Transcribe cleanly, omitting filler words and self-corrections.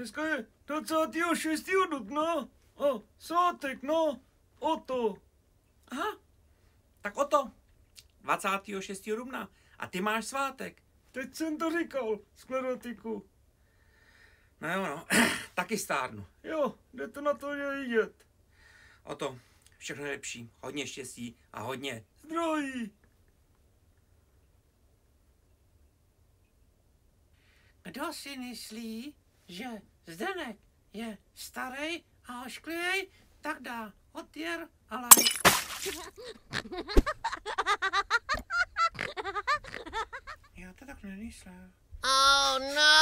Dneska je 26. dubna a svátek, no, o to. Aha, tak o to. 26. dubna. A ty máš svátek. Teď jsem to říkal, sklerotiku. No jo, no, taky stárnu. Jo, jde to na to je vidět. O to, všechno nejlepší, hodně štěstí a hodně Zdraví. Kdo si myslí, že Zdeněk je starý a ošklivý, tak dá odběr a like. Já to tak nemyslel. Oh no!